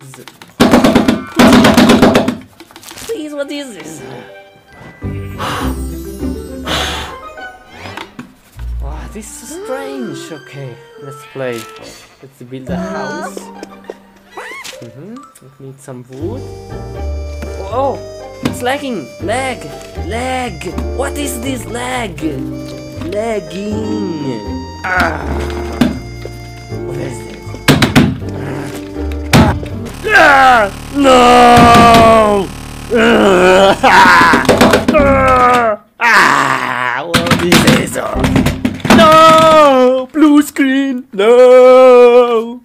Please, what is this? Oh, this is so strange. Okay, let's play. Let's build a house. We need some wood. Oh, it's lagging. Lag. What is this lag? Lagging. What is this? No! What is this? No! Blue screen! No!